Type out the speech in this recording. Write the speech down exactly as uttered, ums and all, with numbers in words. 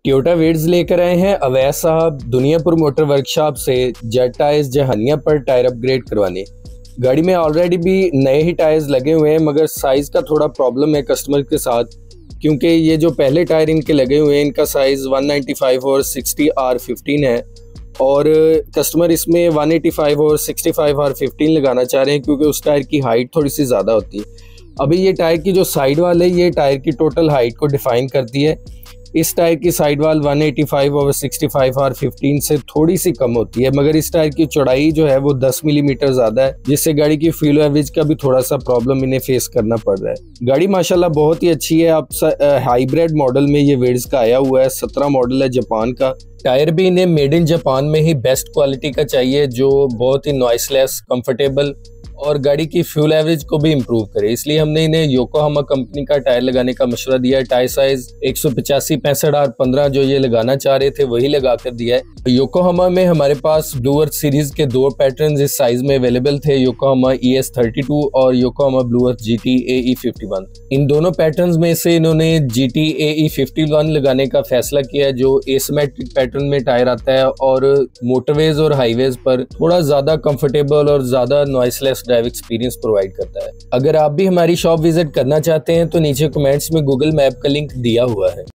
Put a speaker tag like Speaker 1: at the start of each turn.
Speaker 1: Toyota weeds लेकर आए हैं अवैस साहब दुनियापुर मोटर वर्कशॉप से जेट टायर्स जहानिया पर टायर अपग्रेड करवाने। गाड़ी में ऑलरेडी भी नए ही टायर्स लगे हुए हैं, मगर साइज़ का थोड़ा प्रॉब्लम है कस्टमर के साथ, क्योंकि ये जो पहले टायर इनके लगे हुए हैं इनका साइज़ वन नाइन्टी फाइव और सिक्सटी आर फिफ्टीन है और कस्टमर इसमें वन एटी फाइव और सिक्सटी फाइव आर फिफ्टीन लगाना चाह रहे हैं क्योंकि उस टायर की हाइट थोड़ी सी ज़्यादा होती है। अभी ये टायर की जो साइड वाल है ये टायर की टोटल हाइट को डिफाइन करती है। इस टायर की side wall one eighty five और सिक्सटी फाइव आर फिफ्टीन से थोड़ी सी कम होती है, मगर इस टायर की चौड़ाई जो है वो दस मिलीमीटर ज़्यादा है, जिससे गाड़ी की फ्यूल एवरेज का भी थोड़ा सा प्रॉब्लम इन्हें फेस करना पड़ रहा है। गाड़ी माशाल्लाह बहुत ही अच्छी है। अब हाइब्रिड मॉडल में ये वीड्स का आया हुआ है, सत्रह मॉडल है जापान का। टायर भी इन्हें मेड इन जापान में ही बेस्ट क्वालिटी का चाहिए, जो बहुत ही नॉइसलेस, कंफर्टेबल और गाड़ी की फ्यूल एवरेज को भी इम्प्रूव करे। इसलिए हमने इन्हें योकोहामा कंपनी का टायर लगाने का मशवरा दिया है। टायर साइज एक सौ पचासी पैंसठ आर पंद्रह जो ये लगाना चाह रहे थे वही लगा कर दिया है। योकोहामा में हमारे पास ब्लू अर्थ सीरीज के दो पैटर्न इस साइज में अवेलेबल थे, Yokohama E S thirty two और Yokohama blue earth G T A E fifty one. इन दोनों पैटर्न में से इन्होंने G T A E fifty one लगाने का फैसला किया, जो एसिमेट्रिक पैटर्न में टायर आता है और मोटरवेज और हाईवेज पर थोड़ा ज्यादा कंफर्टेबल और ज्यादा नॉइसलेस ड्राइव एक्सपीरियंस प्रोवाइड करता है। अगर आप भी हमारी शॉप विजिट करना चाहते हैं तो नीचे कमेंट्स में गूगल मैप का लिंक दिया हुआ है।